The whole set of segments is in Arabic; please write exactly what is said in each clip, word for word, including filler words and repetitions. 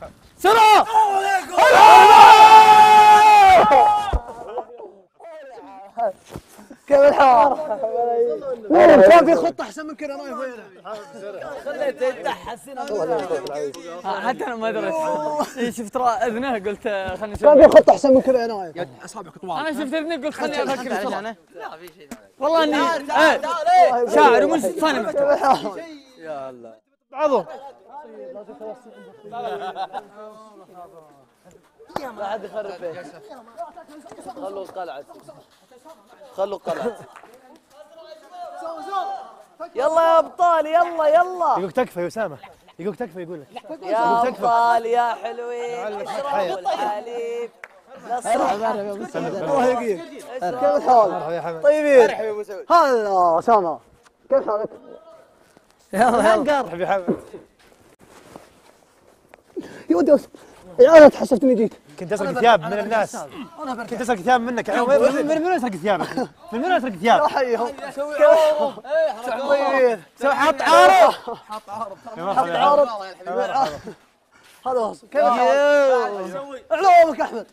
سرعة. كيف الحوار؟ كان في خطة أحسن من كذا نايف وين؟ خليته يتحسن حتى انا ما دريت. شفت اذنه قلت خلني اشوف. كان في خطة أحسن من كذا يا نايف. اصابعك طوال. انا شفت اذنه قلت خلني افكر بسرعة. لا في شيء والله اني شاعر ومش ثاني محتوى. يا الله بعضهم لا حد يخرب فيه. خلوا قلعة خلوا قلعة. يلا يا ابطال يلا يلا. يقولك تكفى يا اسامه، يقولك تكفى يقول لك يا ابطال يا حلوين اشربوا الحليب. الله يقيك. كيف الحال؟ مرحبا يا حمد. طيبين. هلا اسامه كيف حالك؟ يلا يلا مرحبا يا حمد. يا ودي انا تحسفت اني جيت. كنت اسرق ثياب من الناس، كنت اسرق ثياب منك. من من من اسرق ثيابك؟ من من اسرق ثياب؟ حيهم طيبين. سوي حط عارض، حط عارض حط عارض. هذا كيف الحال؟ علومك احمد.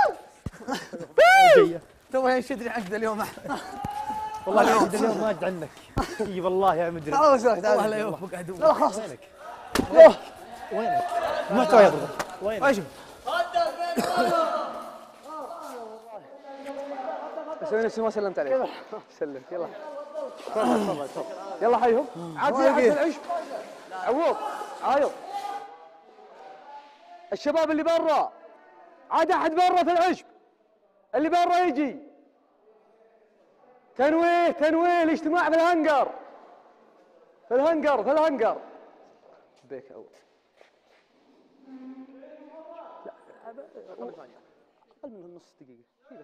تو ينشدني عقد اليوم احمد. والله اليوم اليوم ما اجد عنك. اي والله يا مدري. تعال وسهلا والله لا يوفقك عدو. لا خلاص وينك؟ وينك؟ المحتوى يضرب. وينك؟ ايش سوي نفسي ما سلمت عليك. سلم يلا. تفضل تفضل. يلا حيهم. عاد في احد العشب. عوض عايض. الشباب اللي برا. عاد احد برا في العشب. اللي برا يجي. تنويه تنويه الاجتماع في الهنجر. في الهنجر في الهنجر. بيك اول. لا اقل من نص دقيقة.